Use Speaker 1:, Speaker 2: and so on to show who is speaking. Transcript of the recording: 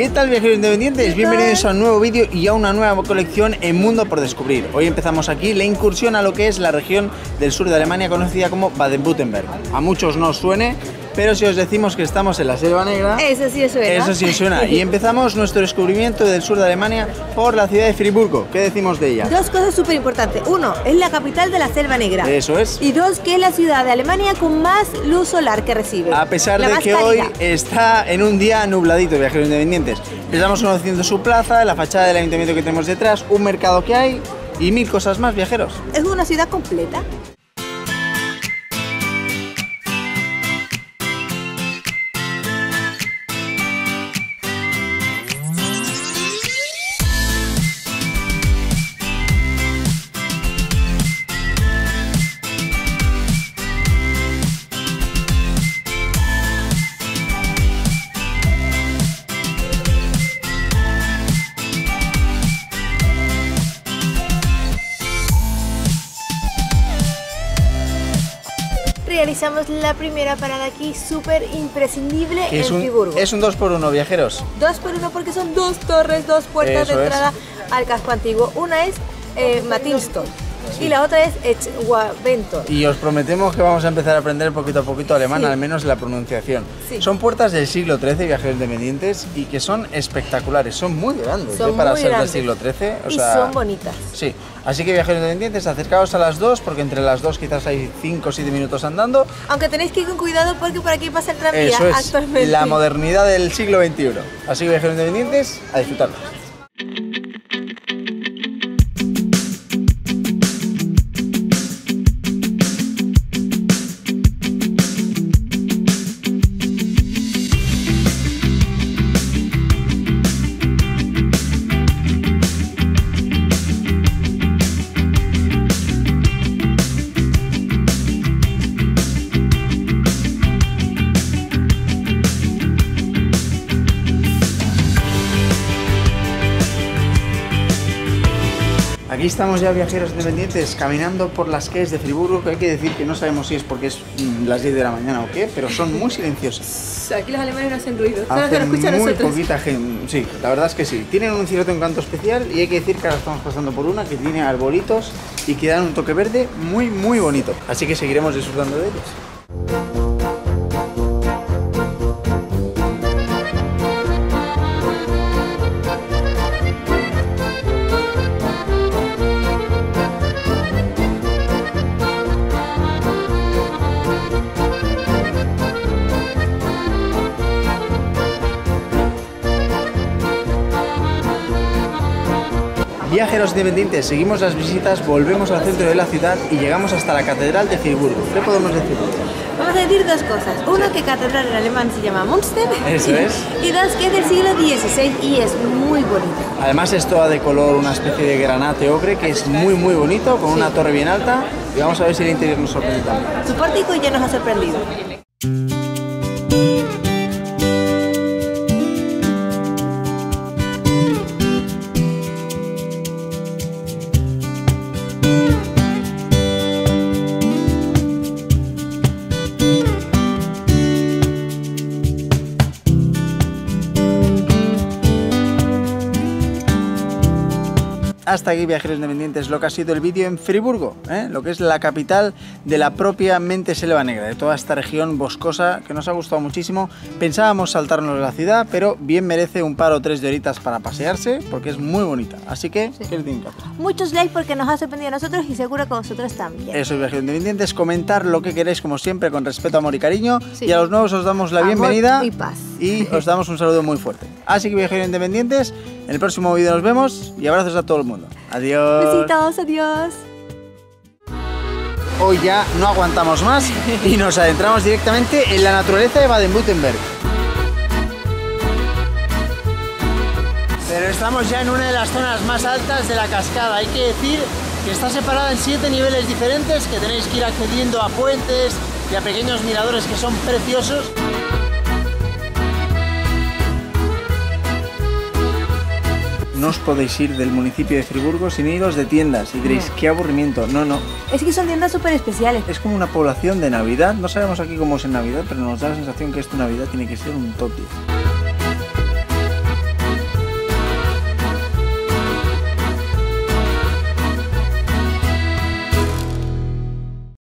Speaker 1: ¿Qué tal, viajeros independientes? Bienvenidos a un nuevo vídeo y a una nueva colección en Mundo por Descubrir. Hoy empezamos aquí la incursión a lo que es la región del sur de Alemania conocida como Baden-Württemberg. A muchos no os suene, pero si os decimos que estamos en la Selva Negra,
Speaker 2: eso sí suena.
Speaker 1: Eso sí suena. Y empezamos nuestro descubrimiento del sur de Alemania por la ciudad de Friburgo. ¿Qué decimos de ella?
Speaker 2: Dos cosas súper importantes. Uno, es la capital de la Selva Negra.
Speaker 1: Eso es.
Speaker 2: Y dos, que es la ciudad de Alemania con más luz solar que recibe.
Speaker 1: A pesar de que hoy está en un día nubladito, viajeros independientes. Empezamos conociendo su plaza, la fachada del ayuntamiento que tenemos detrás, un mercado que hay y mil cosas más, viajeros.
Speaker 2: Es una ciudad completa. Realizamos la primera parada aquí, súper imprescindible, en Friburgo.
Speaker 1: Es un 2x1, viajeros.
Speaker 2: 2x1 porque son dos torres, dos puertas de entrada al casco antiguo. Una es Matilstorf y la otra es Echwaventor.
Speaker 1: Y os prometemos que vamos a empezar a aprender poquito a poquito alemán, al menos la pronunciación. Son puertas del siglo XIII, viajeros independientes, y que son espectaculares, son muy grandes para ser del siglo XIII.
Speaker 2: Y son bonitas.
Speaker 1: Sí, así que viajeros independientes, acercaos a las dos, porque entre las dos quizás hay 5 o 7 minutos andando.
Speaker 2: Aunque tenéis que ir con cuidado porque por aquí pasa el tranvía.
Speaker 1: Eso es,
Speaker 2: actualmente.
Speaker 1: La modernidad del siglo XXI. Así que viajeros independientes, a disfrutarlo. Aquí estamos ya, viajeros independientes, caminando por las calles de Friburgo, que hay que decir que no sabemos si es porque es las 10 de la mañana o qué, pero son muy silenciosas.
Speaker 2: Aquí los alemanes no hacen ruido, son los que nos escuchan a nosotros.
Speaker 1: Muy poquita gente, sí, la verdad es que sí. Tienen un cierto encanto especial y hay que decir que ahora estamos pasando por una que tiene arbolitos y que dan un toque verde muy bonito. Así que seguiremos disfrutando de ellos. Viajeros independientes, seguimos las visitas, volvemos al centro de la ciudad y llegamos hasta la Catedral de Friburgo. ¿Qué podemos decir?
Speaker 2: Vamos a decir dos cosas. Una, que catedral en alemán se llama Münster.
Speaker 1: Eso es.
Speaker 2: Y dos, que es del siglo XVI y es muy bonita.
Speaker 1: Además es toda de color, una especie de granate ocre, que es muy bonito, con una torre bien alta. Y vamos a ver si el interior nos sorprende también.
Speaker 2: Su pórtico ya nos ha sorprendido.
Speaker 1: Hasta aquí, viajeros independientes, lo que ha sido el vídeo en Friburgo, lo que es la capital de la propiamente Selva Negra, de toda esta región boscosa que nos ha gustado muchísimo. Pensábamos saltarnos la ciudad, pero bien merece un par o 3 de horitas para pasearse, porque es muy bonita. Así que, ¿qué les tienen que hacer?
Speaker 2: Muchos likes porque nos ha sorprendido a nosotros y seguro que a vosotros también.
Speaker 1: Eso, viajeros independientes, comentar lo que queréis como siempre, con respeto, amor y cariño. Y a los nuevos os damos la bienvenida
Speaker 2: y paz.
Speaker 1: Y os damos un saludo muy fuerte. Así que, viajeros independientes, en el próximo vídeo nos vemos y abrazos a todo el mundo. Adiós.
Speaker 2: Besitos, adiós.
Speaker 1: Hoy ya no aguantamos más y nos adentramos directamente en la naturaleza de Baden-Württemberg. Pero estamos ya en una de las zonas más altas de la cascada. Hay que decir que está separada en 7 niveles diferentes, que tenéis que ir accediendo a puentes y a pequeños miradores que son preciosos. No os podéis ir del municipio de Friburgo sin iros de tiendas y diréis, qué aburrimiento. No, no.
Speaker 2: Es que son tiendas súper especiales.
Speaker 1: Es como una población de Navidad. No sabemos aquí cómo es en Navidad, pero nos da la sensación que esta Navidad tiene que ser un top 10.